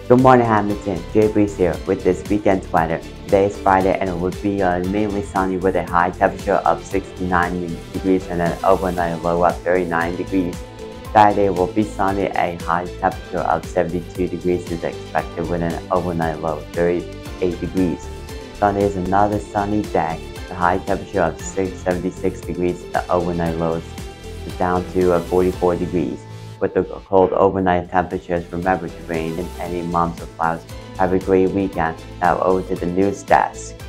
Good morning, Hamilton. Jay Breeze here with this weekend's weather. Today is Friday and it will be mainly sunny with a high temperature of 69 degrees and an overnight low of 39 degrees. Saturday will be sunny, a high temperature of 72 degrees is expected with an overnight low of 38 degrees. Sunday is another sunny day. The high temperature of 76 degrees, the overnight low is down to 44 degrees. With the cold overnight temperatures, remember to rain in any months of clouds. Have a great weekend. Now over to the news desk.